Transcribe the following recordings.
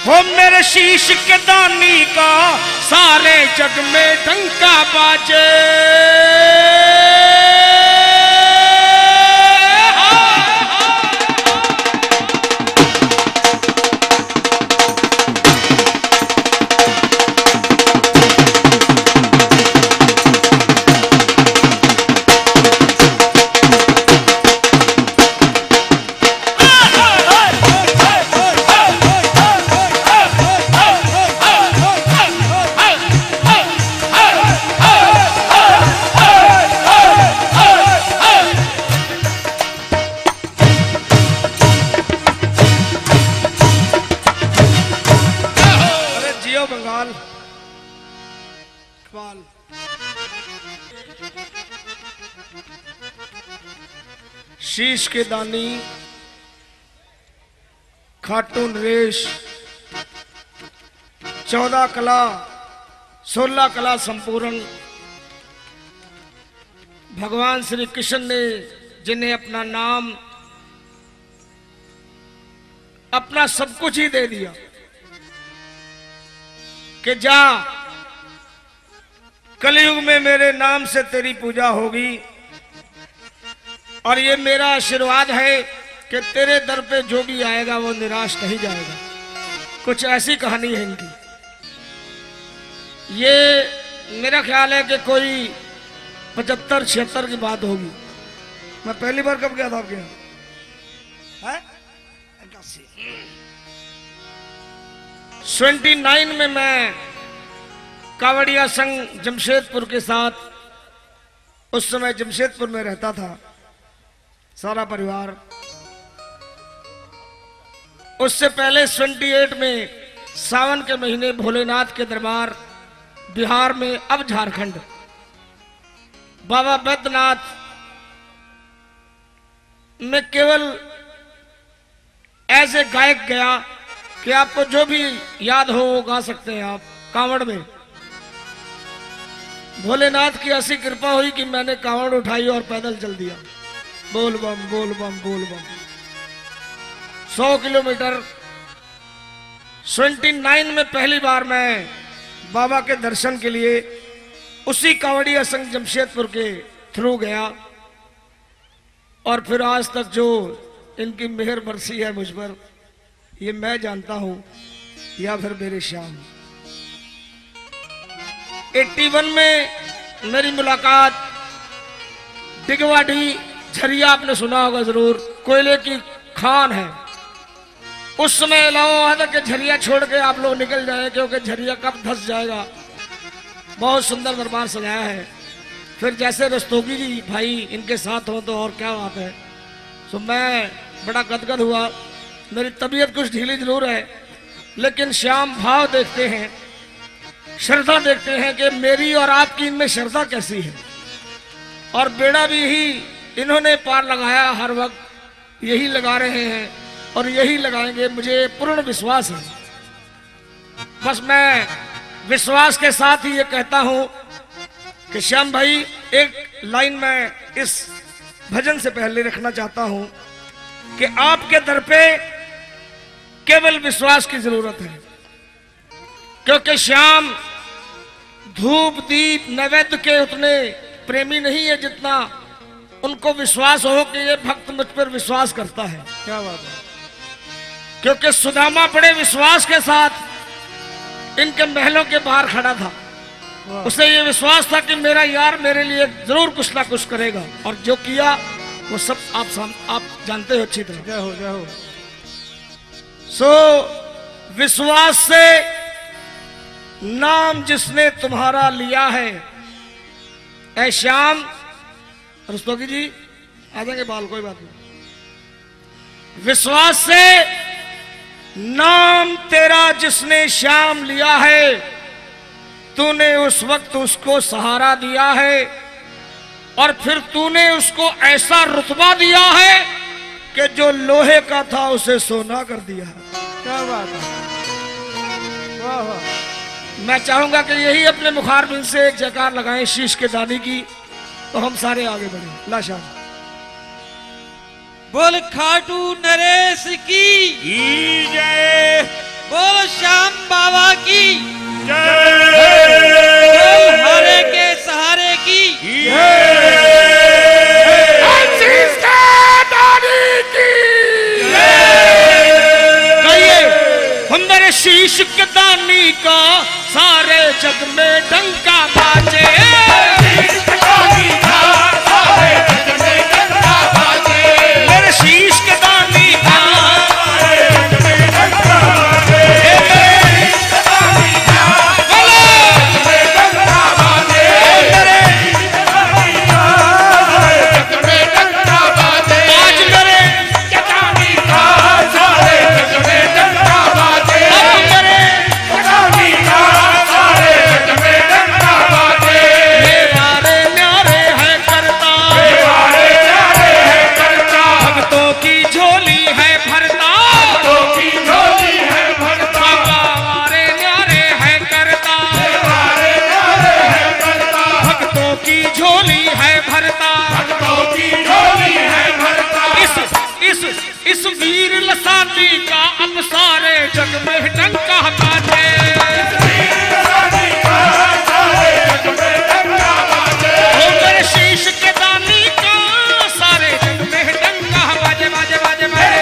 हो मेरे शीश के दानी का सारे जग में डंका बाजे। शीश के दानी खाटू नरेश 14 कला 16 कला संपूर्ण भगवान श्री कृष्ण ने जिन्हें अपना नाम अपना सब कुछ ही दे दिया कि जा कलयुग में मेरे नाम से तेरी पूजा होगी और ये मेरा आशीर्वाद है कि तेरे दर पे जो भी आएगा वो निराश नहीं जाएगा। कुछ ऐसी कहानी है इनकी। ये मेरा ख्याल है कि कोई 75-76 की बात होगी। मैं पहली बार कब गया था आपके यहाँ? 29 में मैं कावड़िया संघ जमशेदपुर के साथ, उस समय जमशेदपुर में रहता था सारा परिवार। उससे पहले 28 में सावन के महीने भोलेनाथ के दरबार बिहार में, अब झारखंड, बाबा बैद्यनाथ में केवल ऐसे गायक गया कि आपको जो भी याद हो वो गा सकते हैं आप। कांवड़ में भोलेनाथ की ऐसी कृपा हुई कि मैंने कांवड़ उठाई और पैदल चल दिया। बोल बम बोल बम बोल बम 100 किलोमीटर। 29 में पहली बार मैं बाबा के दर्शन के लिए उसी कावड़िया संघ जमशेदपुर के थ्रू गया और फिर आज तक जो इनकी मेहर बरसी है मुझ पर, ये मैं जानता हूं या फिर मेरे श्याम। 81 में मेरी मुलाकात डिगवाडी झरिया, आपने सुना होगा जरूर, कोयले की खान है। उस समय अलावा वहां तक झरिया छोड़ के आप लोग निकल जाए क्योंकि झरिया कब धस जाएगा। बहुत सुंदर दरबार सजाया है। फिर जैसे रस्तोगी जी भाई इनके साथ हो तो और क्या बात है। तो मैं बड़ा गदगद हुआ। मेरी तबीयत कुछ ढीली जरूर है लेकिन श्याम भाव देखते हैं, श्रद्धा देखते हैं कि मेरी और आपकी इनमें श्रद्धा कैसी है। और बेड़ा भी ही इन्होंने पार लगाया, हर वक्त यही लगा रहे हैं और यही लगाएंगे, मुझे पूर्ण विश्वास है। बस मैं विश्वास के साथ ही ये कहता हूं कि श्याम भाई एक लाइन मैं इस भजन से पहले रखना चाहता हूं कि आपके दर पे केवल विश्वास की जरूरत है, क्योंकि श्याम धूप दीप नैवेद्य के उतने प्रेमी नहीं है जितना उनको विश्वास हो कि ये भक्त मुझ पर विश्वास करता है। क्या बात है। क्योंकि सुदामा बड़े विश्वास के साथ इनके महलों के बाहर खड़ा था। उसे ये विश्वास था कि मेरा यार मेरे लिए जरूर कुछ ना कुछ करेगा और जो किया वो सब आप जानते हो अच्छी तरह। जय हो जय हो। सो विश्वास से नाम जिसने तुम्हारा लिया है, ऐ श्याम। रस्तोगी जी आ जाएंगे बाल, कोई बात नहीं। विश्वास से नाम तेरा जिसने श्याम लिया है, तूने उस वक्त उसको सहारा दिया है और फिर तूने उसको ऐसा रुतबा दिया है कि जो लोहे का था उसे सोना कर दिया है। क्या बात है। वाह वाह। मैं चाहूंगा कि यही अपने मुखारबिंद से एक जयकार लगाएं शीश के दानी की, तो हम सारे आगे बढ़े। लाशा बोल खाटू नरेश की जय। बोल मेरे शीश के दानी का सारे जग में डंका बाजे, मेरे शीश के दानी का इस वीर लसानी का अब सारे जग में डंका बाजे, मेरे शीश के दानी का सारे जग में डंका बाजे, बाजे बाजे बाजे।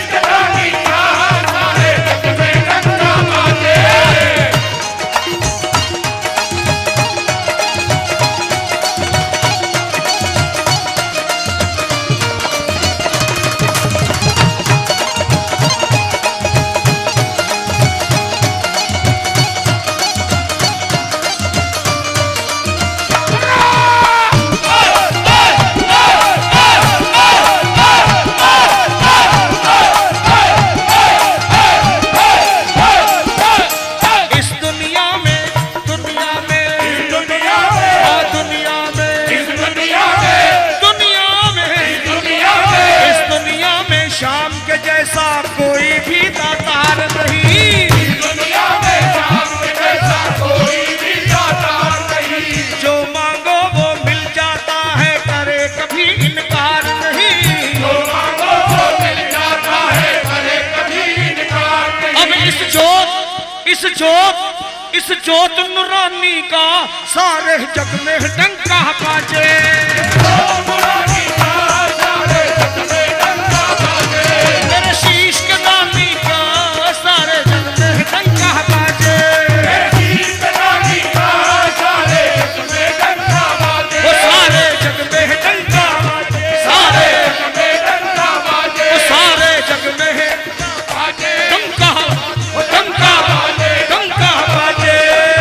इस जोत नूरानी का सारे जग में डंका बाजे, मेरे शीश के दानी का सारे जग में डंका बाजे, वो सारे जग में डंका बाजे, सारे जग में डंका डंका डंका बाजे।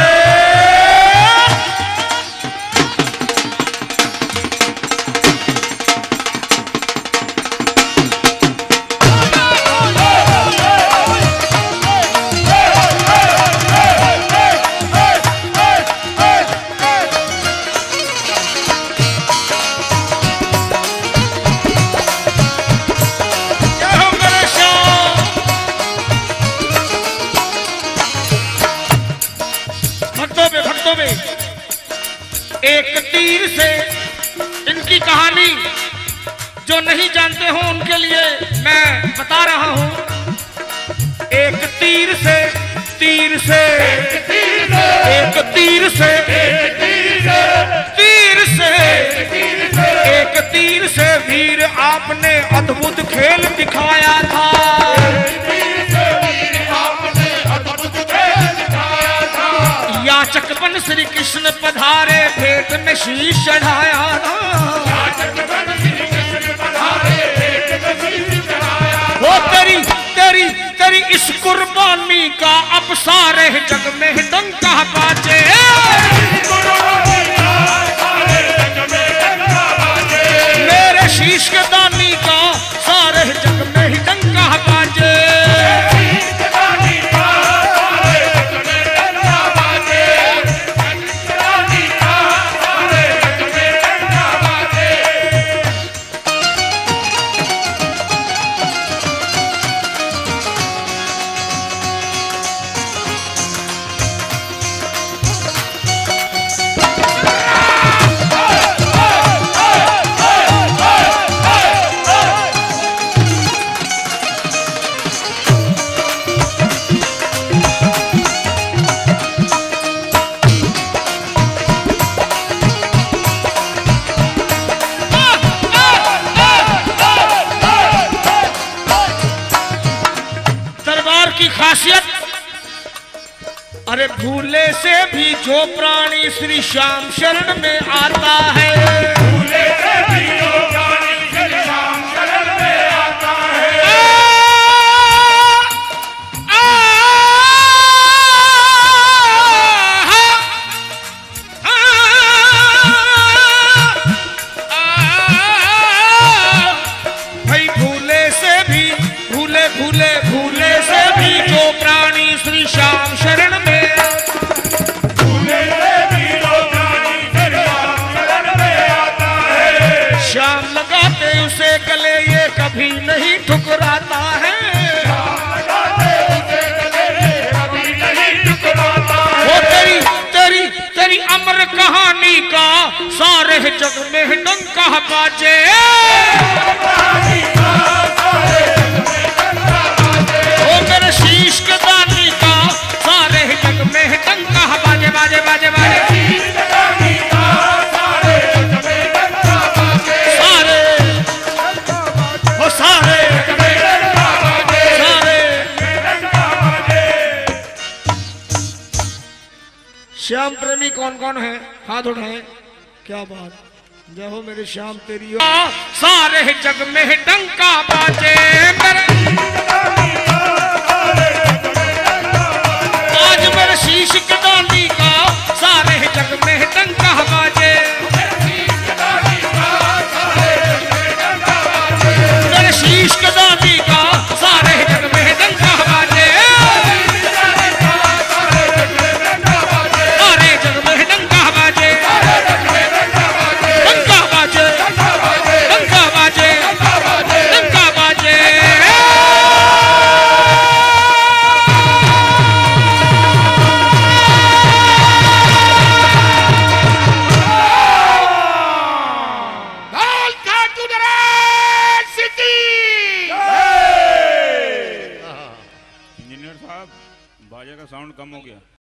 भक्तों में एक तीर से इनकी कहानी जो नहीं जानते हो उनके लिए मैं बता रहा हूं। एक तीर से वीर आपने अद्भुत खेल दिखाया था, याचक बन श्री कृष्ण पधारे भेंट में शीश चढ़ाया था, वो तेरी इस कुर्बानी का अब सारे जग में डंका बाजे, मेरे शीश के दानी का सारे जग में डंका बाजे। की खासियत, अरे भूले से भी जो प्राणी श्री श्याम शरण में आता है, भूले से भी जो प्राणी श्री श्याम शरण में आता है, भाई भूले से भी भूले भूले भूले से भी जो प्राणी श्री श्याम शरण में, भूले से भी जो प्राणी श्री श्याम शरण में आता है, श्याम लगाते उसे गले ये कभी नहीं ठुकराता है, लगाते उसे गले ये कभी नहीं ठुकराता है। वो तेरी तेरी तेरी अमर कहानी का सारे जग में डंका बाजे, वो मेरे शीश के दानी का सारे जग में डंका बाजे बाजे बाजे बाजे, सारे वो सारे सारे। श्याम प्रेमी कौन कौन है? हाथ उठाएं। क्या बात, जय हो मेरे श्याम तेरी हो। सारे जग में डंका बाजे मेरे, आज मेरे शीश के दानी का सारे जग में डंका बाजे, मेरे शीश के दानी का सारे जग में डंका बाजे, सारे जग में डंका बाजे, डंका बाजे, डंका बाजे, डंका बाजे। इंजीनियर साहब, बाजे का साउंड कम हो गया।